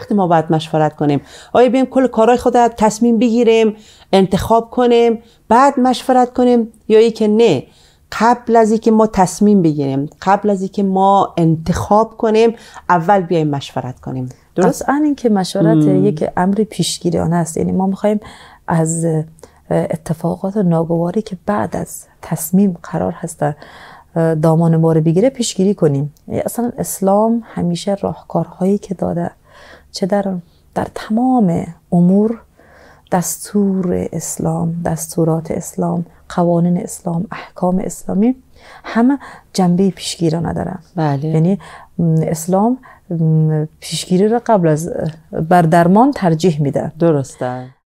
وقت ما باید مشورت کنیم؟ آیا بیم کل کارهای خود تصمیم بگیریم، انتخاب کنیم، بعد مشورت کنیم، یا ای که نه، قبل از اینکه ما تصمیم بگیریم، قبل از اینکه ما انتخاب کنیم، اول بیایم مشورت کنیم؟ درست؟ قطعاً این که مشورت یک امر پیشگیرانه است. یعنی ما میخوایم از اتفاقات ناگواری که بعد از تصمیم قرار هست دامان ما رو بگیره پیشگیری کنیم. اصلا اسلام همیشه راهکارهایی که داده، چه در تمام امور، دستور اسلام، دستورات اسلام، قوانین اسلام، احکام اسلامی، همه جنبه پیشگیرانه دارن. بله. یعنی اسلام پیشگیری را قبل از بر درمان ترجیح میده. درسته.